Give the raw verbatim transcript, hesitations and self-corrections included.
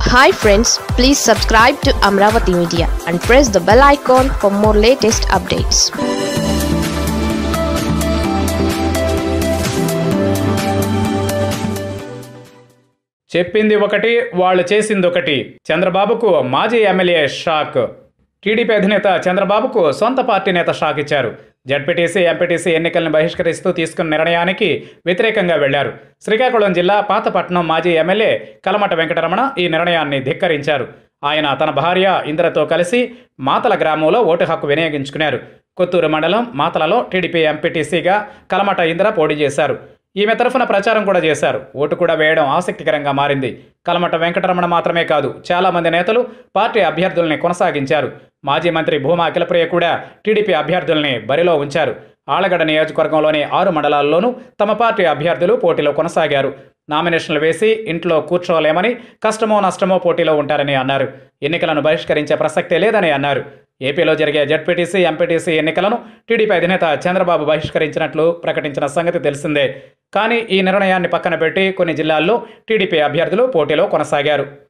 Hi friends, please subscribe to Amaravathi Media and press the bell icon for more latest updates. చెప్పింది ఒకటి వాళ్ళు చేసింది ఒకటి. చంద్రబాబుకు మాజీ ఎమ్మెల్యే షాక్. టీడీపీ అధినేత చంద్రబాబుకు సొంత పార్టీ నేత షాక్ ఇచ్చారు. జడ్పీటీసీ ఎంపీటీసీ ఎన్నికలను బహిష్కరిస్తూ తీసుకున్న నిర్ణయానికి వ్యతిరేకంగా వెళ్లారు. శ్రీకాకుళం జిల్లా పాతపట్నం మాజీ ఎమ్మెల్యే కలమట వెంకటరమణ ఈ నిర్ణయాన్ని ధిక్కరించారు. ఆయన తన భార్య ఇందిరతో కలిసి మాతల గ్రామంలో ఓటు హక్కు వినియోగించుకున్నారు. కొత్తూరు మండలం మాతలలో టీడీపీ ఎంపీటీసీగా కలమట ఇందిర పోటీ చేశారు. ఈమె తరఫున ప్రచారం కూడా చేశారు. ఓటు కూడా వేయడం ఆసక్తికరంగా మారింది. కలమట వెంకటరమణ మాత్రమే కాదు, చాలా మంది నేతలు పార్టీ అభ్యర్థుల్ని కొనసాగించారు. మాజీ మంత్రి భూమా అఖిలప్రియ కూడా టీడీపీ అభ్యర్థుల్ని బరిలో ఉంచారు. ఆళ్లగడ్డ నియోజకవర్గంలోని ఆరు మండలాల్లోనూ తమ పార్టీ అభ్యర్థులు పోటీలో కొనసాగారు. నామినేషన్లు వేసి ఇంట్లో కూర్చోలేమని, కష్టమో నష్టమో పోటీలో ఉంటారని అన్నారు. ఎన్నికలను బహిష్కరించే ప్రసక్తే లేదని అన్నారు. ఏపీలో జరిగే జడ్పీటీసీ ఎంపీటీసీ ఎన్నికలను టీడీపీ అధినేత చంద్రబాబు బహిష్కరించినట్లు ప్రకటించిన సంగతి తెలిసిందే. కానీ ఈ నిర్ణయాన్ని పక్కన పెట్టి కొన్ని జిల్లాల్లో టీడీపీ అభ్యర్థులు పోటీలో కొనసాగారు.